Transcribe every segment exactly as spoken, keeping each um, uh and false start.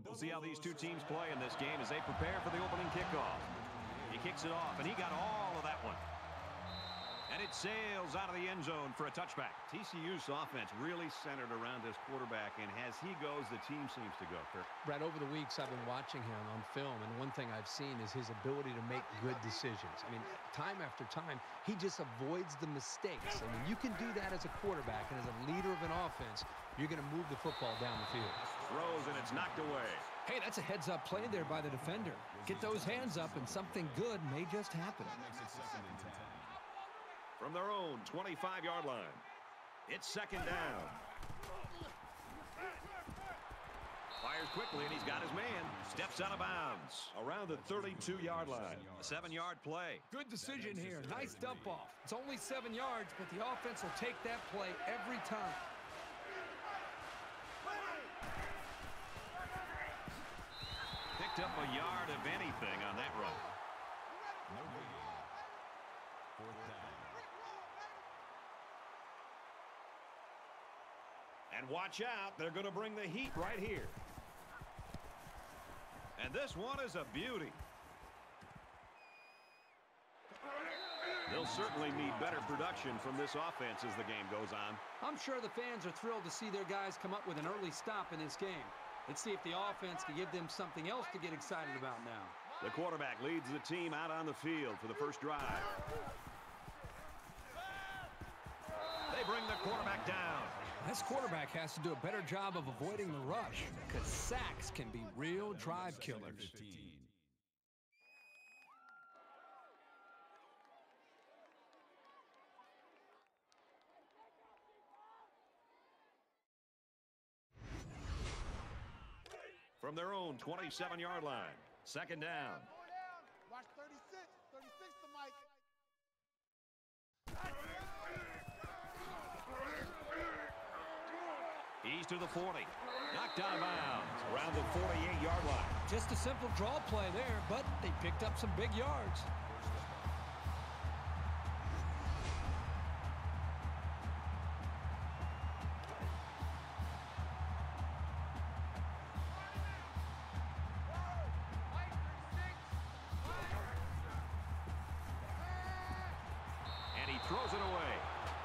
We'll see how these two teams play in this game as they prepare for the opening kickoff. He kicks it off, and he got all of that one. And it sails out of the end zone for a touchback. T C U's offense really centered around this quarterback, and as he goes, the team seems to go. Kirk. Brad, over the weeks, I've been watching him on film, and one thing I've seen is his ability to make good decisions. I mean, time after time, he just avoids the mistakes. I mean, you can do that as a quarterback, and as a leader of an offense, you're going to move the football down the field. Throws, and it's knocked away. Hey, that's a heads-up play there by the defender. Get those hands up, and something good may just happen. From their own twenty-five-yard line, it's second down. Fires quickly, and he's got his man. Steps out of bounds. Around the thirty-two-yard line. A seven-yard play. Good decision here. Nice dump off. It's only seven yards, but the offense will take that play every time. Picked up a yard of anything on that run. Fourth down. And watch out, they're going to bring the heat right here. And this one is a beauty. They'll certainly need better production from this offense as the game goes on. I'm sure the fans are thrilled to see their guys come up with an early stop in this game. Let's see if the offense can give them something else to get excited about now. The quarterback leads the team out on the field for the first drive. They bring the quarterback down. This quarterback has to do a better job of avoiding the rush, because sacks can be real drive killers. From their own twenty-seven-yard line, second down. Watch thirty-six. thirty-six to Mike. He's to the forty. Knocked out of bounds around the forty-eight-yard line. Just a simple draw play there, but they picked up some big yards. And he throws it away.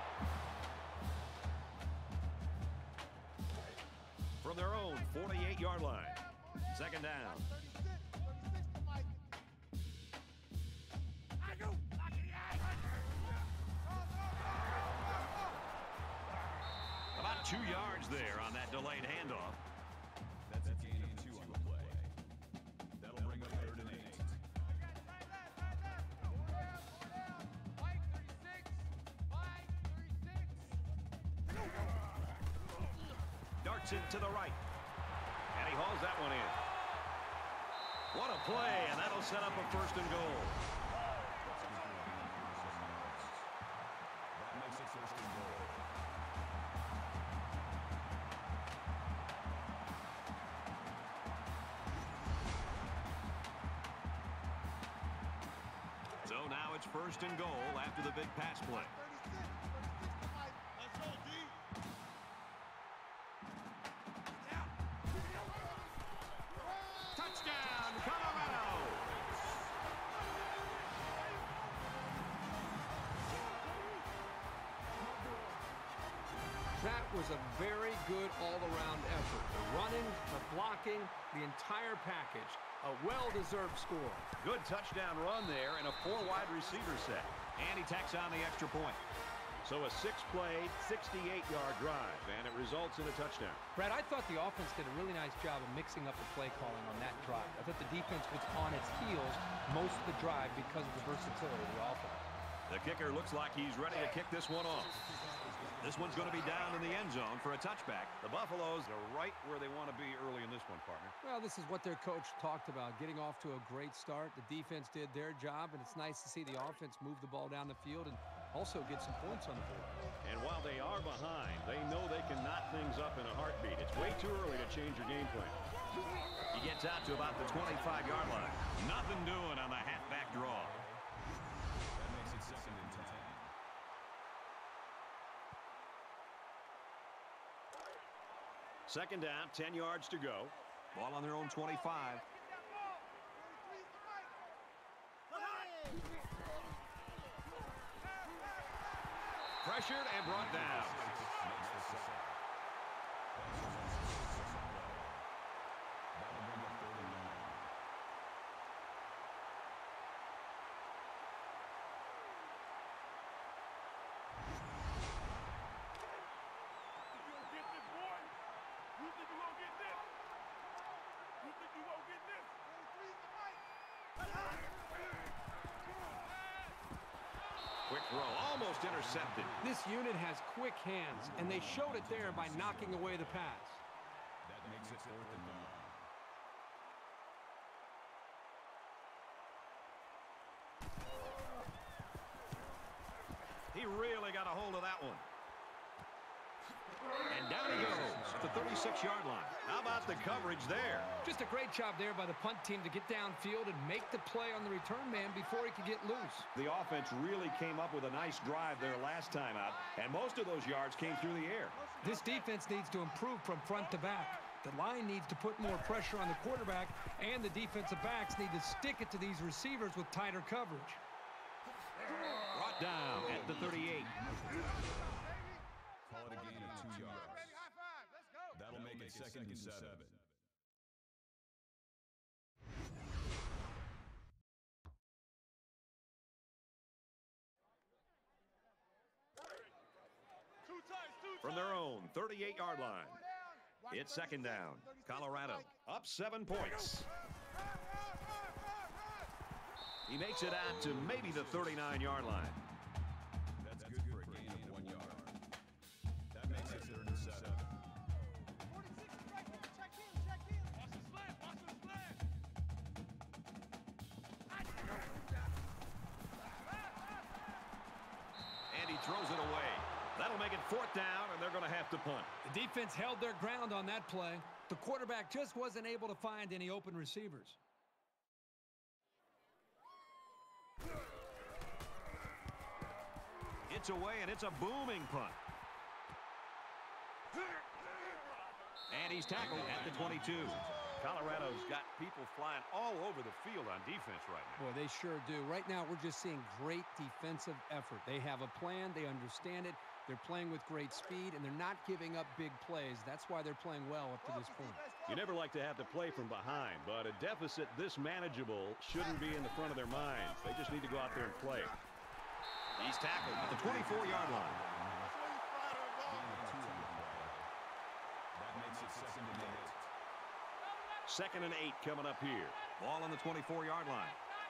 From their own forty-eight-yard line, second down. About two yards there on that delayed handoff. That's a gain of two on the play. That'll bring up third and eight. Darts it to the right. And he hauls that one in. What a play, and that'll set up a first and goal. That makes it first and goal. So now it's first and goal after the big pass play. Touchdown, Colorado! That was a very good all-around effort. The running, the blocking, the entire package. A well-deserved score. Good touchdown run there and a four-wide receiver set. And he tacks on the extra point. So a six-play, sixty-eight-yard drive, and it results in a touchdown. Brad, I thought the offense did a really nice job of mixing up the play calling on that drive. I thought the defense was on its heels most of the drive because of the versatility of the offense. The kicker looks like he's ready to kick this one off. This one's going to be down in the end zone for a touchback. The Buffaloes are right where they want to be early in this one, partner. Well, this is what their coach talked about, getting off to a great start. The defense did their job, and it's nice to see the offense move the ball down the field and also get some points on the board. And while they are behind, they know they can knot things up in a heartbeat. It's way too early to change your game plan. He gets out to about the twenty-five-yard line. Nothing doing on the halfback draw. That makes it second and ten. Second down, ten yards to go. Ball on their own twenty-five. Pressured and brought down. Quick throw, almost intercepted. This unit has quick hands, and they showed it there by knocking away the pass. That makes it fourth and nine. He really got a hold of that one. And down he goes at the thirty-six yard line. How about the coverage there? Just a great job there by the punt team to get downfield and make the play on the return man before he could get loose. The offense really came up with a nice drive there last time out, and most of those yards came through the air. This defense needs to improve from front to back. The line needs to put more pressure on the quarterback, and the defensive backs need to stick it to these receivers with tighter coverage. Brought down at the thirty-eight. Call it a gain of two yards. That'll make it second and seven. From their own thirty-eight yard line. It's second down. Colorado up seven points. He makes it out to maybe the thirty-nine yard line. That's good for a gain of one yard. That makes it third and seven. And he throws it away. That'll make it fourth down, and they're going to have to punt. The defense held their ground on that play. The quarterback just wasn't able to find any open receivers. It's away, and it's a booming punt. And he's tackled at the twenty-two. Colorado's got people flying all over the field on defense right now. Boy, they sure do. Right now, we're just seeing great defensive effort. They have a plan. They understand it. They're playing with great speed, and they're not giving up big plays. That's why they're playing well up to this point. You never like to have to play from behind, but a deficit this manageable shouldn't be in the front of their minds. They just need to go out there and play. He's tackled at the twenty-four yard line. Gain of two on the play. That makes it second and eight. Second and eight coming up here. Ball on the twenty-four yard line.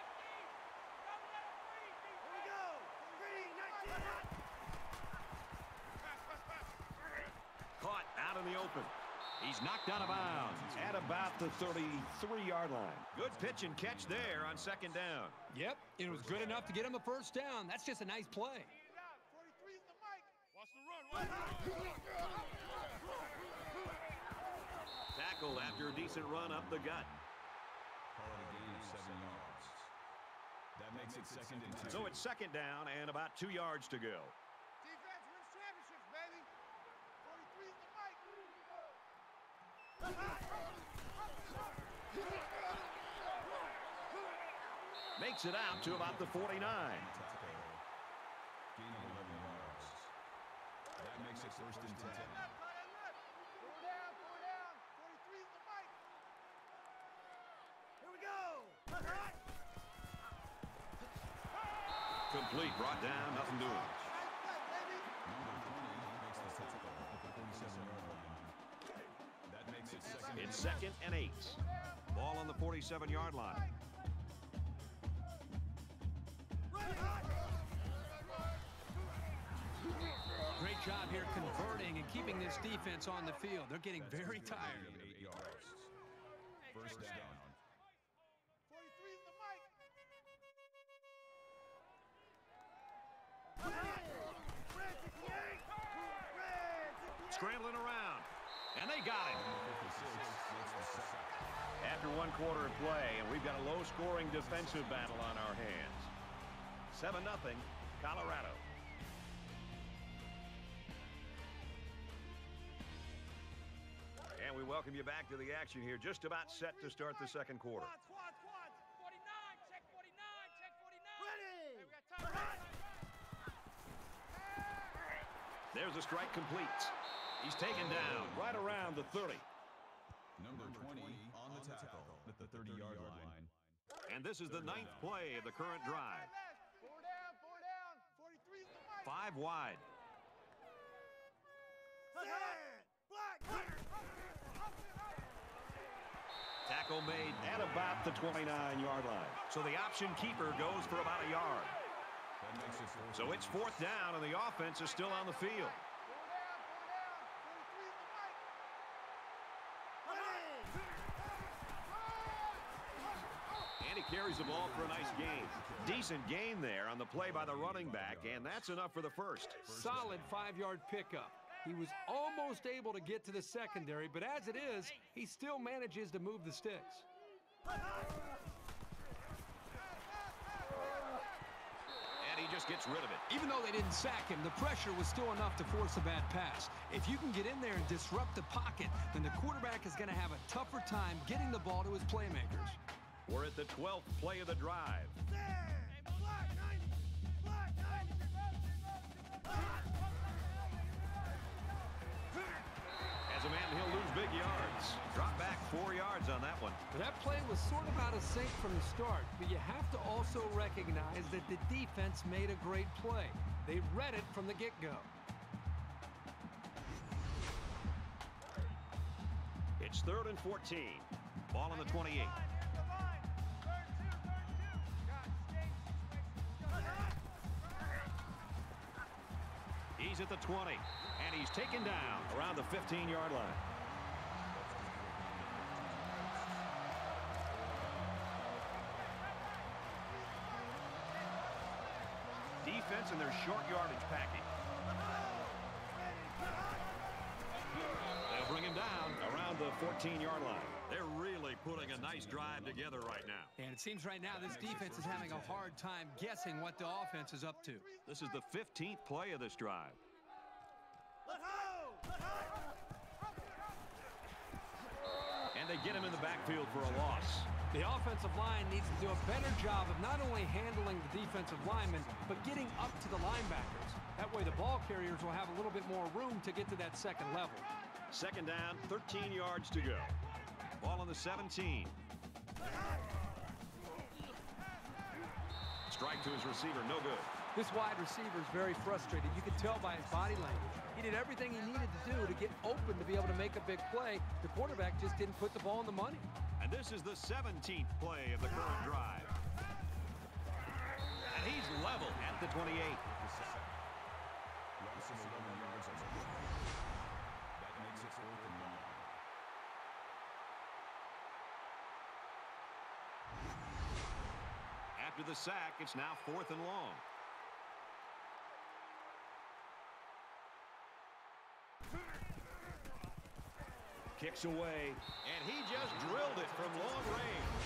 Caught out in the open. He's knocked out of bounds at about the thirty-three yard line. Good pitch and catch there on second down. Yep, it was good enough to get him a first down. That's just a nice play. Tackled after a decent run up the gut. Call it a gain of seven yards. That makes it second and two. So it's second down and about two yards to go. Defense wins championships, baby. forty-three's the mic. Makes it out to about the forty-nine. Gain of eleven yards. That makes it first and ten. Four down, four down. forty-three's the mic. Here we go. Complete, brought down, nothing doing. Nice play, baby. Number twenty makes the tackle at the forty-seven yard line. That makes it second. It's second and eight. Ball on the forty-seven yard line. Great job here converting and keeping this defense on the field. They're getting very tired. Gain of eight yards. First down. forty-three's the mic. Scrambling around. And they got him. After one quarter of play, and we've got a low-scoring defensive battle on our hands. seven nothing, Colorado. And we we welcome you back to the action here. Just about set to start the second quarter. Squad, squad, squad. forty-nine, check forty-nine, check forty-nine. Ready. Hey, we got time. Right. There's a strike complete. He's taken down right around the thirty. Number twenty on the tackle at the thirty-yard line. And this is the ninth play of the current drive. Four down, four down. forty-three is the mic. Five wide. Tackle made At about the twenty-nine-yard line. so the option keeper goes for about a yard. That makes it fourth So it's fourth down, and the offense is still on the field. Four down, four down. forty-three is the mic. And he carries the ball for a nice gain. Decent gain there on the play by the running back, and that's enough for the first. Solid five-yard pickup. He was almost able to get to the secondary, but as it is, he still manages to move the sticks. And he just gets rid of it. Even though they didn't sack him, the pressure was still enough to force a bad pass. If you can get in there and disrupt the pocket, then the quarterback is going to have a tougher time getting the ball to his playmakers. We're at the twelfth play of the drive. As a man, he'll lose big yards. Drop back four yards on that one. That play was sort of out of sync from the start, but you have to also recognize that the defense made a great play. They read it from the get-go. It's third and fourteen. Ball on the twenty-eight. He's at the twenty, and he's taken down around the fifteen-yard line. Defense in their short yardage packing. They'll bring him down around the fourteen-yard line. They're really putting a nice drive together right now. And it seems right now this defense is having a hard time guessing what the offense is up to. This is the fifteenth play of this drive. And they get him in the backfield for a loss. The offensive line needs to do a better job of not only handling the defensive linemen, but getting up to the linebackers. That way the ball carriers will have a little bit more room to get to that second level. Second down, thirteen yards to go. Ball on the seventeen. Strike to his receiver, no good. This wide receiver is very frustrated. You can tell by his body language. He did everything he needed to do to get open to be able to make a big play. The quarterback just didn't put the ball in the money. And this is the seventeenth play of the current drive. And he's level at the twenty-eight. Loss of eleven yards on the play. That makes it fourth and one. After the sack, it's now fourth and long. Kicks away, and he just drilled it from long range.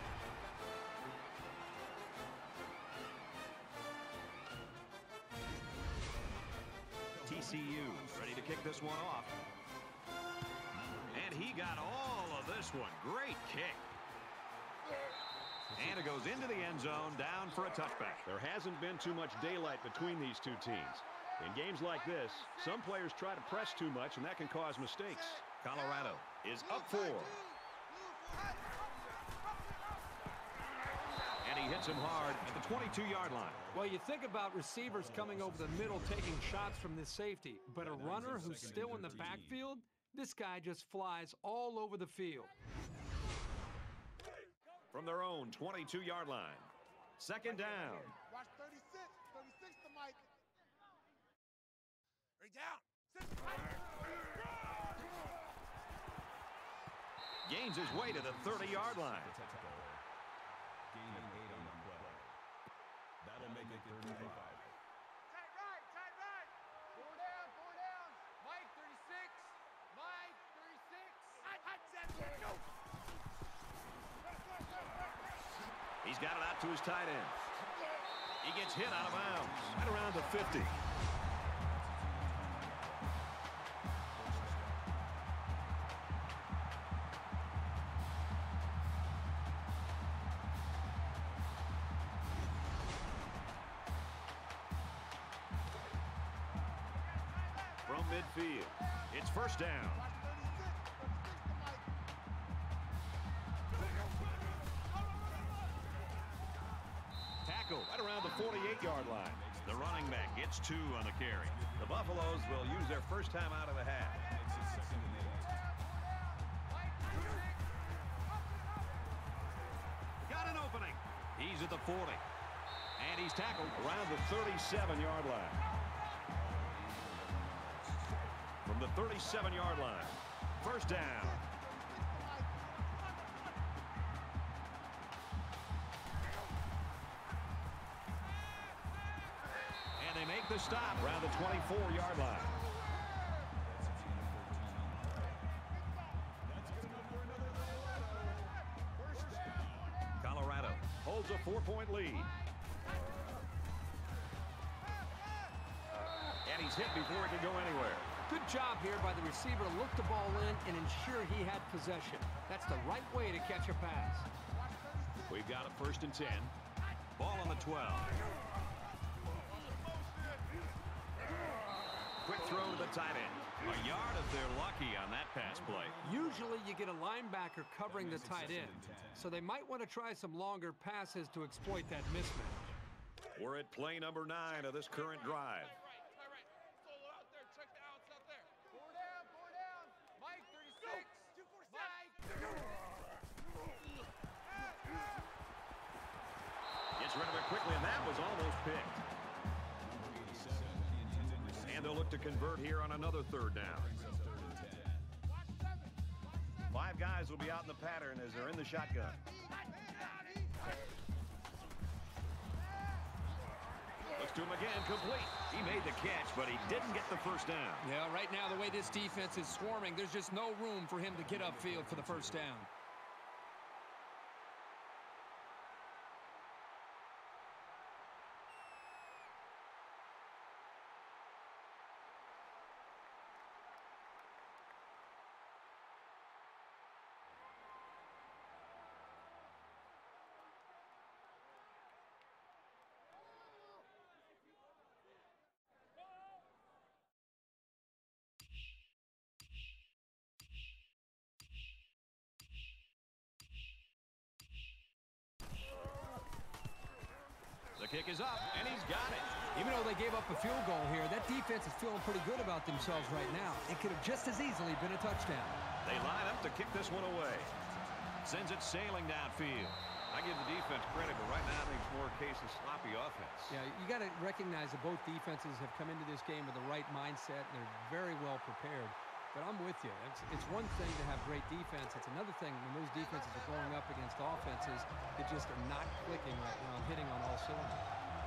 T C U ready to kick this one off. And he got all of this one. Great kick. And it goes into the end zone, down for a touchback. There hasn't been too much daylight between these two teams. In games like this, some players try to press too much, and that can cause mistakes. Colorado is up four. And he hits him hard at the twenty-two-yard line. Well, you think about receivers coming over the middle taking shots from this safety, but a runner who's still in the backfield, this guy just flies all over the field. From their own twenty-two-yard line. Second down. Watch thirty-six. thirty-six the mic. Right down. Gains his way to the thirty-yard line. Gain of eight on the play. That'll make it thirty-five. Tight right, tight right. Four down, four down. Mike, thirty-six. Mike, thirty-six. Hot, hot, set, go. He's got it out to his tight end. He gets hit out of bounds right around the fifty. from midfield. It's first down. Tackle right around the forty-eight-yard line. The running back gets two on the carry. The Buffaloes will use their first time out of the half. Got an opening. He's at the forty. And he's tackled Around the thirty-seven-yard line. From the thirty-seven-yard line. First down. And they make the stop. Around the twenty-four-yard line. Colorado holds a four-point lead. And he's hit before he can go anywhere. Good job here by the receiver to look the ball in and ensure he had possession. That's the right way to catch a pass. We've got a first and ten. Ball on the twelve. Quick throw to the tight end. A yard if they're lucky on that pass play. Usually you get a linebacker covering the tight end, so they might want to try some longer passes to exploit that mismatch. We're at play number nine of this current drive. Gets rid of it quickly, and that was almost picked. And they'll look to convert here on another third down. Five guys will be out in the pattern as they're in the shotgun. Looks to him again, complete. He made the catch, but he didn't get the first down. Yeah, right now the way this defense is swarming, there's just no room for him to get upfield for the first down. The kick is up, and he's got it. Even though they gave up a field goal here, that defense is feeling pretty good about themselves right now. It could have just as easily been a touchdown. They line up to kick this one away. Sends it sailing downfield. I give the defense credit, but right now I think it's more a case of sloppy offense. Yeah, you got to recognize that both defenses have come into this game with the right mindset, and they're very well prepared. But I'm with you. It's, it's one thing to have great defense. It's another thing when those defenses are going up against offenses that just are not clicking right now and hitting on all cylinders.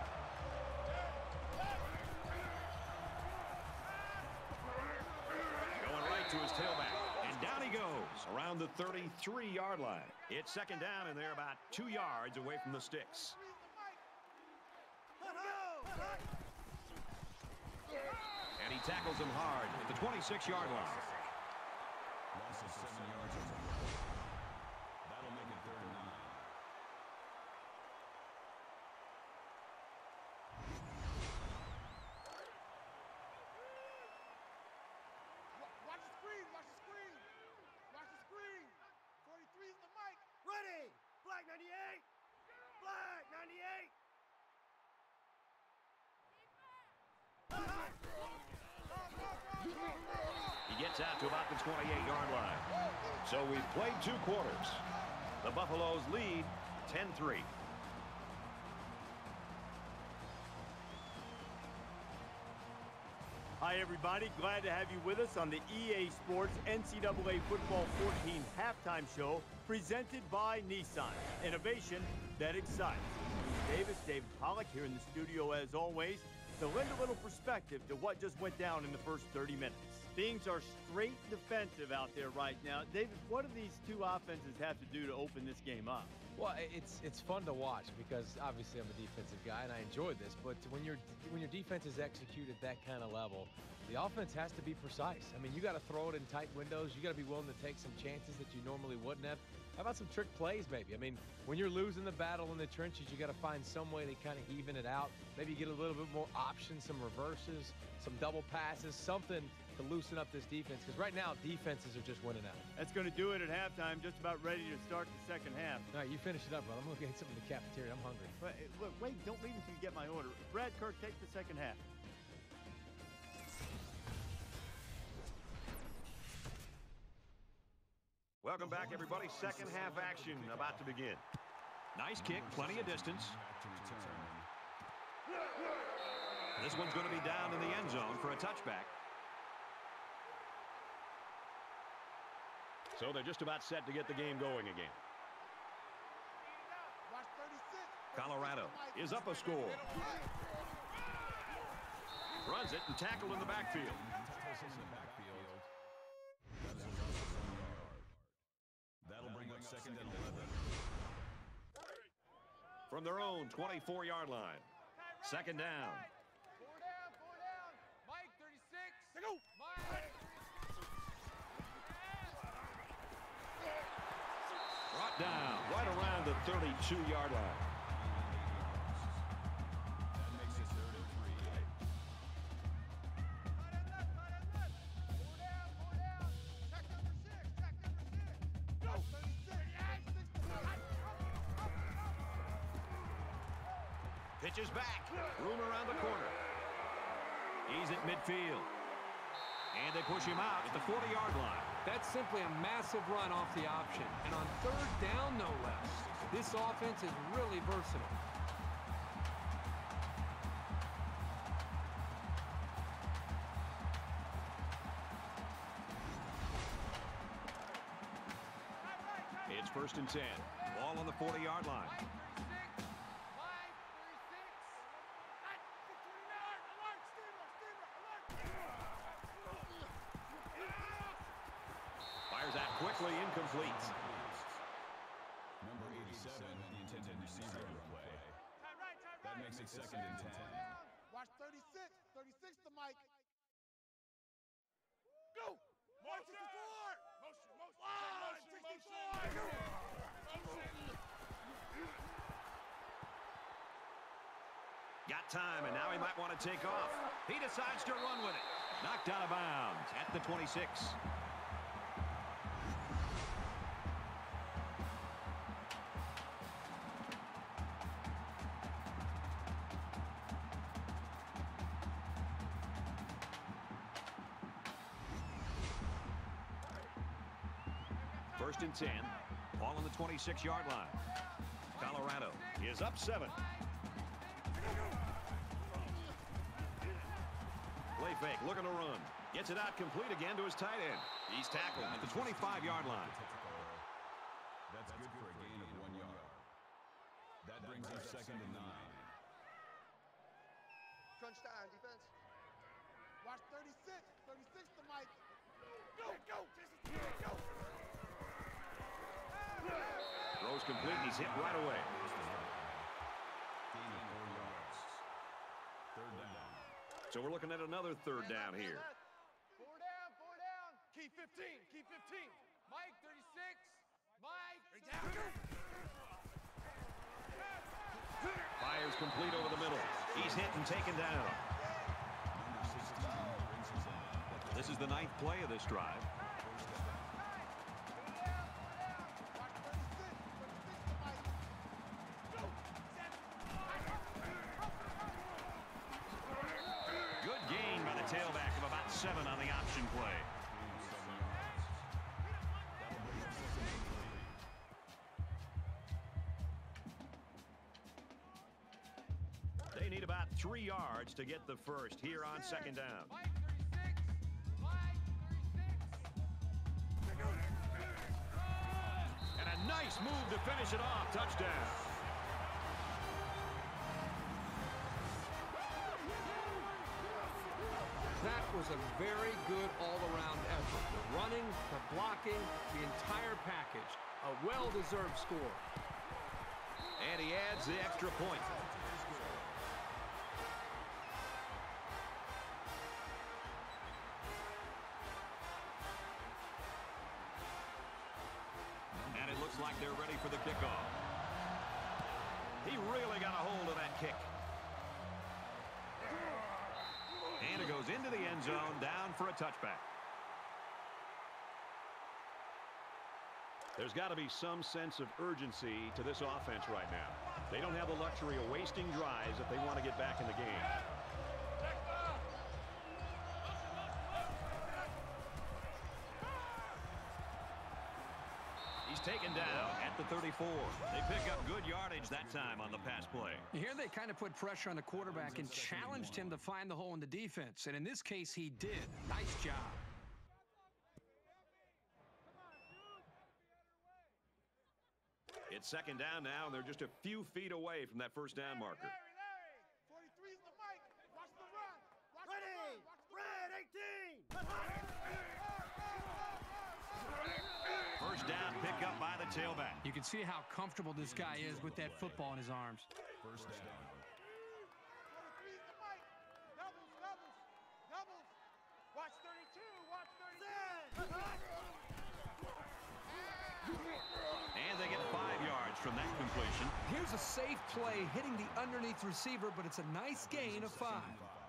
Going right to his tailback. And down he goes around the thirty-three-yard line. It's second down, and they're about two yards away from the sticks. And he tackles him hard at the twenty-six-yard line. Loss of seven yards or more. That'll make it third and nine. Watch the screen, watch the screen. Watch the screen. forty-three is the mic. Ready. Flag ninety-eight. Flag ninety-eight. He gets out to about the twenty-eight-yard line. So we've played two quarters. The Buffaloes lead ten three. Hi, everybody. Glad to have you with us on the E A Sports N C double A Football fourteen halftime show presented by Nissan. Innovation that excites. Bruce Davis, David Pollack here in the studio as always to lend a little perspective to what just went down in the first thirty minutes. Things are straight defensive out there right now. David, what do these two offenses have to do to open this game up? Well, it's it's fun to watch because obviously I'm a defensive guy and I enjoy this. But when your when your defense is executed that kind of level, the offense has to be precise. I mean, you got to throw it in tight windows. You got to be willing to take some chances that you normally wouldn't have. How about some trick plays, maybe? I mean, when you're losing the battle in the trenches, you got to find some way to kind of even it out. Maybe get a little bit more options, some reverses, some double passes, something to loosen up this defense. Because right now, defenses are just winning out. That's going to do it at halftime. Just about ready to start the second half. All right, you finish it up, brother. I'm going to get something in the cafeteria. I'm hungry. But, look, wait, don't leave until you get my order. Brad, Kirk, take the second half. Welcome back, everybody. Second half action about to begin. Nice kick, plenty of distance. This one's going to be down in the end zone for a touchback. So they're just about set to get the game going again. Colorado is up a score. Runs it and tackled in the backfield. That'll bring up second and eleven. From their own twenty-four yard line. Second down. Four down, four down. Mike, thirty-six. Go. Mike. Brought down right around the thirty-two yard line. That makes it third and three. Four down, four down. Check number six, check number six. Go. thirty-six. Pitches back. Room around the corner. He's at midfield. And they push him out at the forty yard line. That's simply a massive run off the option. And on third down, no less. This offense is really versatile. It's first and ten. Ball on the forty yard line. Fires out quickly, incomplete. Number eighty-seven, the intended receiver of the play. That makes it second and ten. Watch thirty-six. thirty-six to Mike. Go. March sixty-four. Motion, motion, line, sixty-four. Got time, and now he might want to take off. He decides to run with it. Knocked out of bounds at the twenty-six. First and ten. Ball on the twenty-six yard line. Colorado is up seven. Play fake, looking to run. Gets it out complete again to his tight end. He's tackled at the twenty-five yard line. That's good for a gain of one yard. That brings up second and nine. Crunch time, defense. Watch thirty-six. thirty-six to Mike. Go, go, go. Throws complete, and he's hit right away. Gain of four yards. Third down. So we're looking at another third down here. Four down, four down. Key fifteen, key fifteen. Mike, thirty-six. Mike. Fires complete over the middle. He's hit and taken down. Number sixteen brings us in. This is the ninth play of this drive. Good gain by the tailback of about seven on the option play. They need about three yards to get the first here on second down. Mike, thirty-six. Mike, thirty-six. And a nice move to finish it off. Touchdown. That was a very good all-around effort. The running, the blocking, the entire package. A well-deserved score. And he adds the extra point. looks like they're ready for the kickoff. He really got a hold of that kick. And it goes into the end zone, down for a touchback. There's got to be some sense of urgency to this offense right now. They don't have the luxury of wasting drives if they want to get back in the game. He's taken down at the thirty-four. They pick up good yardage that time on the pass play. Here they kind of put pressure on the quarterback and challenged him to find the hole in the defense. And in this case, he did. Nice job. It's second down now, and they're just a few feet away from that first down marker. forty-three's the mic. Watch the run. Watch Ready. The run. Red eighteen. First down pick up by the tailback. You can see how comfortable this guy is with that football in his arms. First down. forty-three's the mic. Doubles, doubles, doubles. Watch thirty-two. Watch thirty-two. And they get five yards from that completion. Here's a safe play hitting the underneath receiver, but it's a nice gain of five.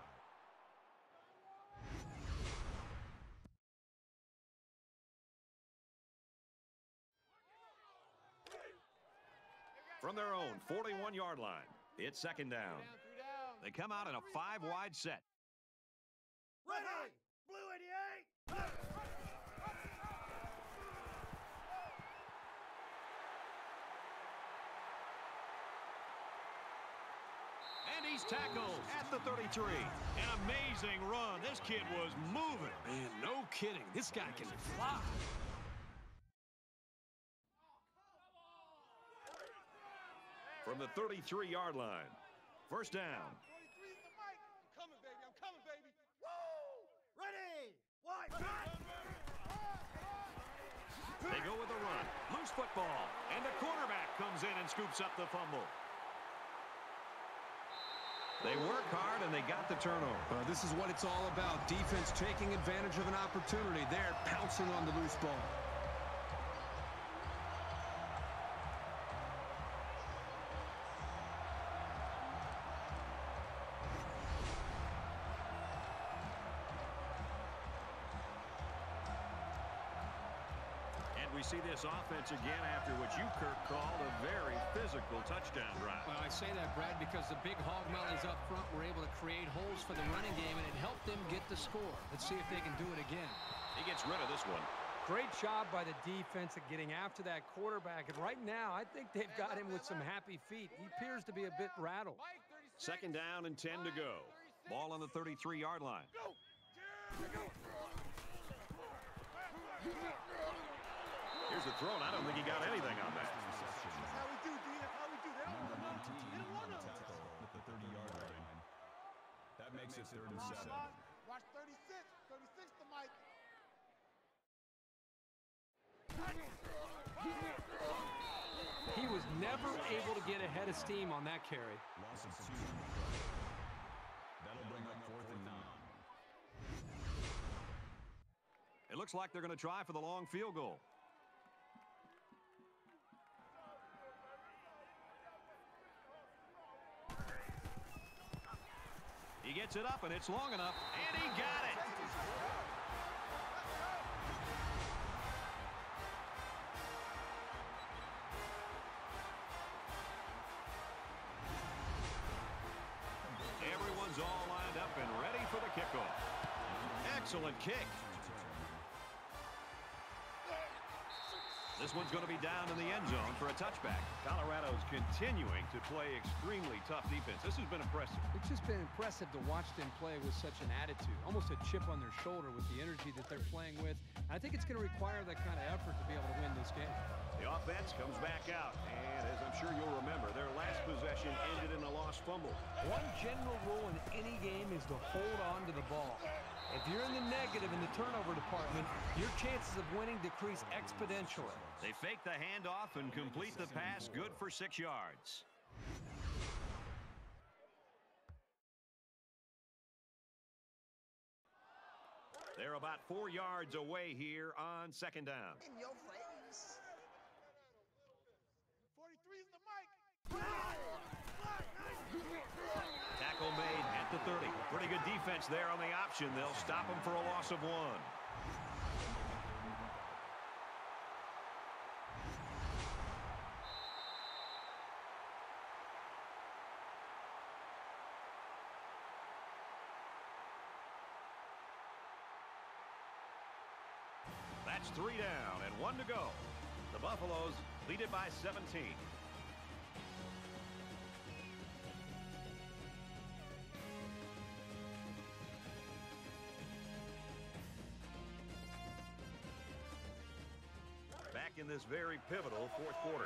From their own forty-one yard line, it's second down. They come out in a five-wide set. Ready. Blue eighty-eight. And he's tackled at the thirty-three. An amazing run. This kid was moving. Man, no kidding. This guy can fly. From the thirty-three yard line, first down. forty-three's the mic. I'm coming, baby. I'm coming, baby. Woo! Ready. Wide. They go with a run. Loose football. And the quarterback comes in and scoops up the fumble. They work hard, and they got the turnover. Uh, this is what it's all about. Defense taking advantage of an opportunity. They're pouncing on the loose ball. We see this offense again after what you, Kirk, called a very physical touchdown drive. Well, I say that, Brad, because the big hog mollies up front were able to create holes for the running game, and it helped them get the score. Let's see if they can do it again. He gets rid of this one. Great job by the defense at getting after that quarterback. And right now, I think they've got him with some happy feet. He appears to be a bit rattled. Second down and ten to go. Ball on the thirty-three yard line. Here's the throw, and I don't think he got anything on that. That's how we do, D. That's how we do. They don't want to They don't want to At the thirty yard line. That makes it third and seven. Watch thirty-six. thirty-six the mic. He was never able to get ahead of steam on that carry. Loss of two. That'll bring up fourth and nine. It looks like they're going to try for the long field goal. He gets it up, and it's long enough, and he got it. Everyone's all lined up and ready for the kickoff. Excellent kick. This one's going to be down in the end zone for a touchback. Colorado's continuing to play extremely tough defense. This has been impressive. It's just been impressive to watch them play with such an attitude, almost a chip on their shoulder with the energy that they're playing with. I think it's going to require that kind of effort to be able to win this game. The offense comes back out, and as I'm sure you'll remember, their last possession ended in a lost fumble. One general rule in any game is to hold on to the ball. If you're in the negative in the turnover department, your chances of winning decrease exponentially. They fake the handoff and complete the pass, good for six yards. They're about four yards away here on second down. In your face. forty-three is the mic. Black ninety. Tackle made at the thirty. Pretty good defense there on the option. They'll stop him for a loss of one. That's three down and one to go. The Buffaloes lead it by seventeen. Back in this very pivotal fourth quarter.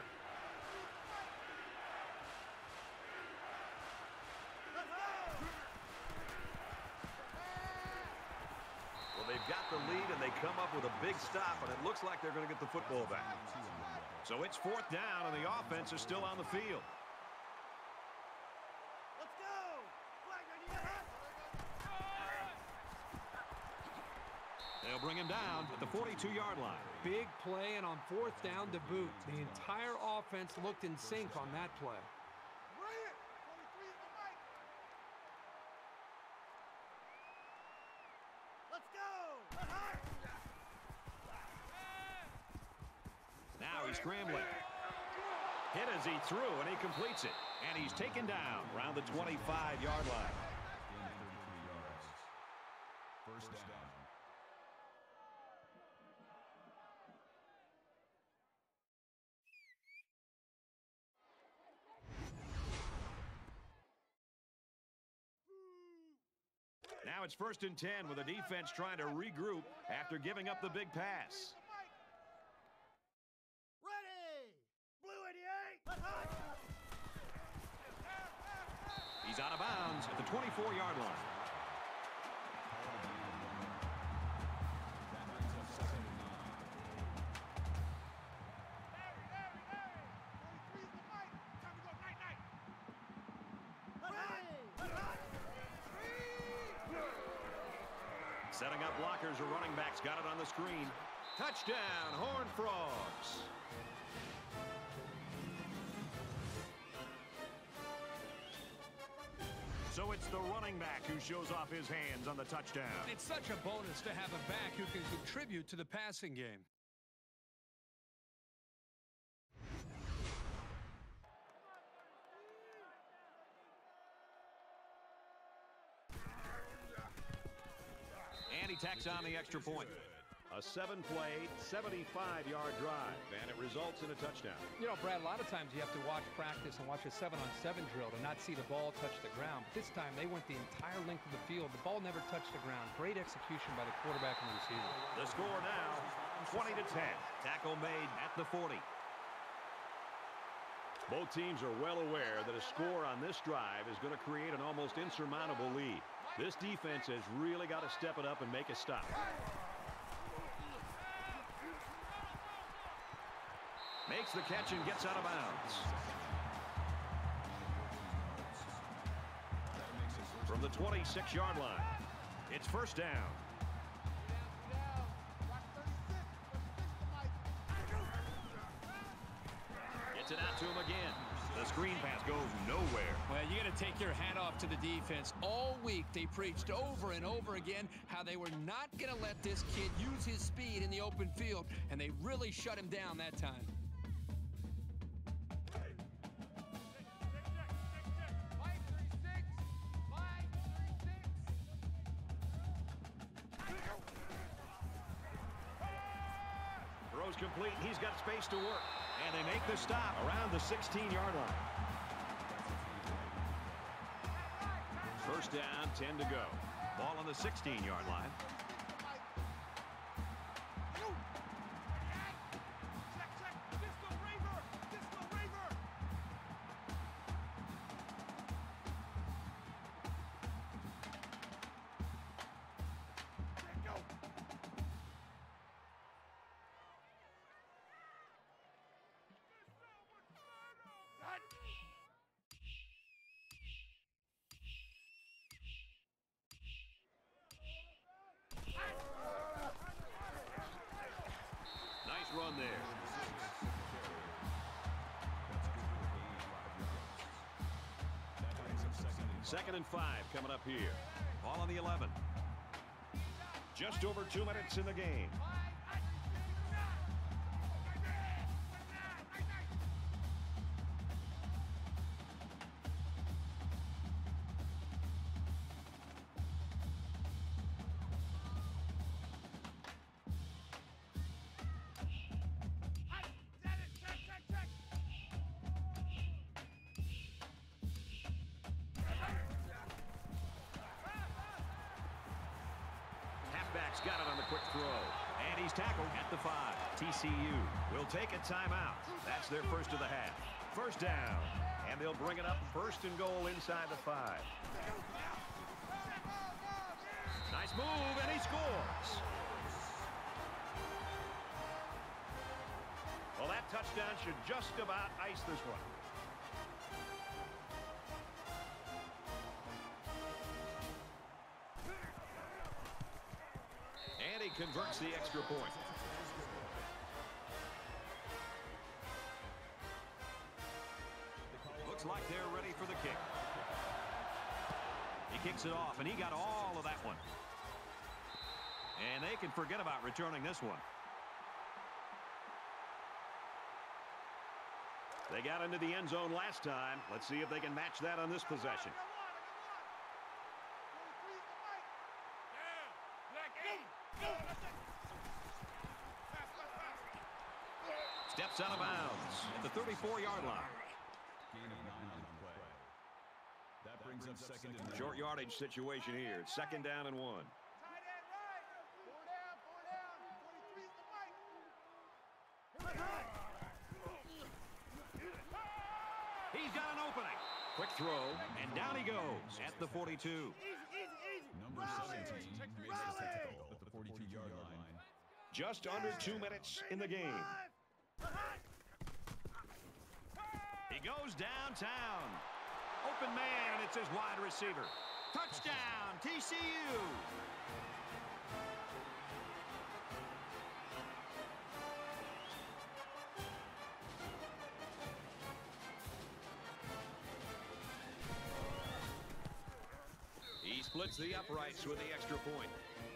Well, they've got the lead, and they come up with a big stop, and it looks like they're going to get the football back. So it's fourth down, and the offense is still on the field. Let's go. Black ninety-eight. They'll bring him down at the forty-two yard line. Big play, and on fourth down to boot. The entire offense looked in sync on that play. Bring it. forty-three is the mic. Let's go. Now he's scrambling. Hit as he threw, and he completes it. And he's taken down around the twenty-five yard line. First down. Now it's first and ten with the defense trying to regroup after giving up the big pass. Ready. Blue eighty-eight. He's out of bounds at the twenty-four yard line. Setting up blockers, or running backs got it on the screen. Touchdown, Horned Frogs. So it's the running back who shows off his hands on the touchdown. It's such a bonus to have a back who can contribute to the passing game. And he tacks on the extra point. A seven-play, seventy-five yard drive, and it results in a touchdown. You know, Brad, a lot of times you have to watch practice and watch a seven-on-seven drill to not see the ball touch the ground. But this time, they went the entire length of the field. The ball never touched the ground. Great execution by the quarterback and the receiver. The score now, twenty to ten. Tackle made at the forty. Both teams are well aware that a score on this drive is going to create an almost insurmountable lead. This defense has really got to step it up and make a stop. Makes the catch and gets out of bounds. From the twenty-six yard line, it's first down. Gets it out to him again. The screen pass goes nowhere. Well, you got to take your hat off to the defense. All week they preached over and over again how they were not going to let this kid use his speed in the open field, and they really shut him down that time. Throws complete. He's got space to work. And they make the stop around the sixteen yard line. First down, ten to go. Ball on the sixteen yard line. Second and five coming up here. Ball on the eleven. Just over two minutes in the game. Got it on the quick throw. And he's tackled at the five. T C U will take a timeout. That's their first of the half. First down. And they'll bring it up first and goal inside the five. Nice move, and he scores. Well, that touchdown should just about ice this one. Converts the extra point. Looks like they're ready for the kick. He kicks it off, and he got all of that one. And they can forget about returning this one. They got into the end zone last time. Let's see if they can match that on this possession. Steps out of bounds at the thirty-four yard line. Gain of nine on the play. That brings up second and Short yardage situation here. It's second down and one. He's got an opening. Quick throw, and down he goes at the forty-two. number seventeen makes the tackle at the forty-two yard line. Just under two minutes in the game. He goes downtown. Open man, and it's his wide receiver. Touchdown, T C U. He splits the uprights with the extra point.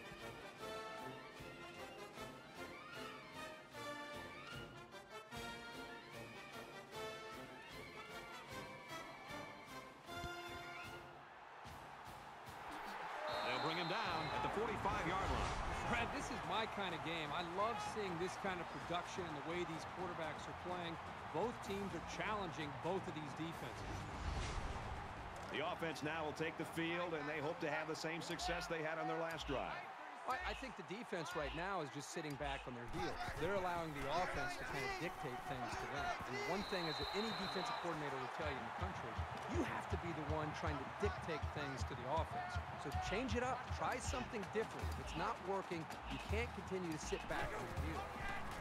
Bring him down at the forty-five yard line. Fred, this is my kind of game. I love seeing this kind of production and the way these quarterbacks are playing. Both teams are challenging both of these defenses. The offense now will take the field, and they hope to have the same success they had on their last drive. I, I think the defense right now is just sitting back on their heels. They're allowing the offense to kind of dictate things to them. And one thing is that any defensive coordinator will tell you in the country, you have to be the one trying to dictate things to the offense. So change it up. Try something different. If it's not working, you can't continue to sit back on your heels.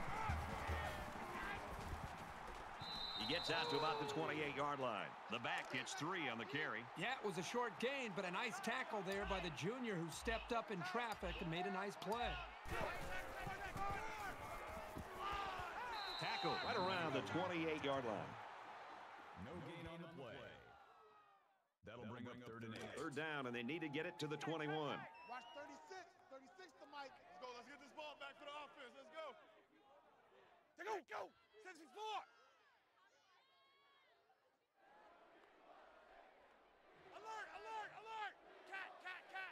He gets out to about the twenty-eight yard line. The back gets three on the carry. Yeah, it was a short gain, but a nice tackle there by the junior who stepped up in traffic and made a nice play. Tackle right around the twenty-eight yard line. No gain on the play. That'll bring up third and eight. Third down, and they need to get it to the twenty-one. Watch thirty-six. thirty-six to Mike. Let's go. Let's get this ball back for the offense. Let's go. Take go. Go. six six four. Alert, alert, alert. Cat, cat, cat.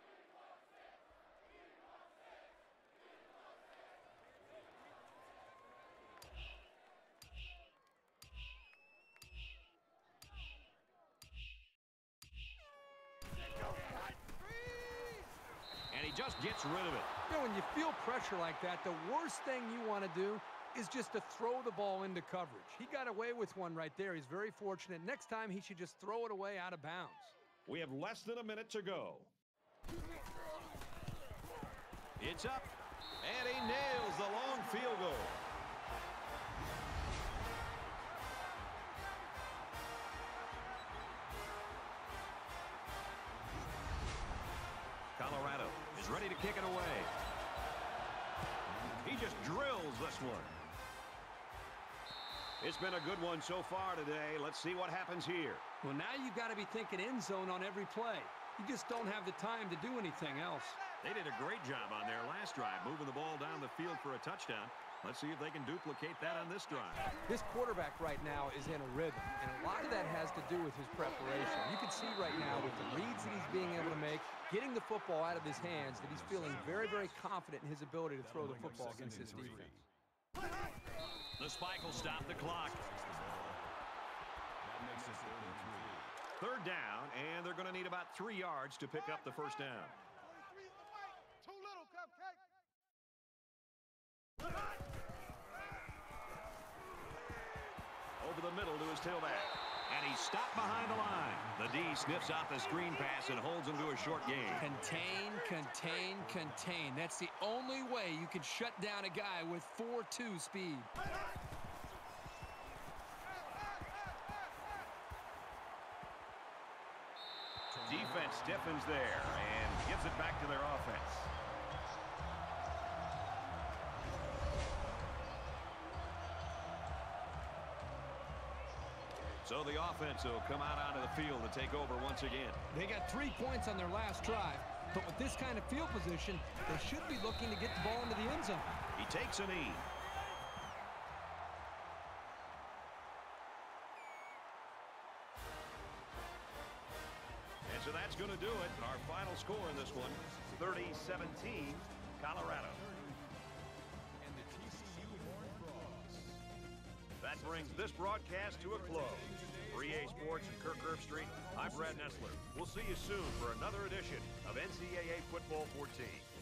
And he just gets rid of it. You know, when you feel pressure like that, the worst thing you want to do is just to throw the ball into coverage. He got away with one right there. He's very fortunate. Next time, he should just throw it away out of bounds. We have less than a minute to go. It's up, and he nails the long field goal. Colorado is ready to kick it away. He just drills this one. It's been a good one so far today. Let's see what happens here. Well, now you've got to be thinking end zone on every play. You just don't have the time to do anything else. They did a great job on their last drive, moving the ball down the field for a touchdown. Let's see if they can duplicate that on this drive. This quarterback right now is in a rhythm, and a lot of that has to do with his preparation. You can see right now with the reads that he's being able to make, getting the football out of his hands, that he's feeling very, very confident in his ability to throw the football against this defense. The spike will stop the clock. That makes it third and three. Third down, and they're going to need about three yards to pick up the first down. Too little, Cupcake. Over the middle to his tailback. And he's stopped behind the line. The D sniffs out the screen pass and holds him to a short gain. Contain, contain, contain. That's the only way you can shut down a guy with four two speed. Defense stiffens there and gives it back to their offense. So the offense will come out onto the field to take over once again. They got three points on their last drive, but with this kind of field position, they should be looking to get the ball into the end zone. He takes a knee. And so that's going to do it. Our final score in this one, thirty seventeen, Colorado. And the T C U Horned Frogs. That brings this broadcast to a close. For E A Sports and Kirk Herbstreit, I'm Brad Nessler. We'll see you soon for another edition of N C double A Football fourteen.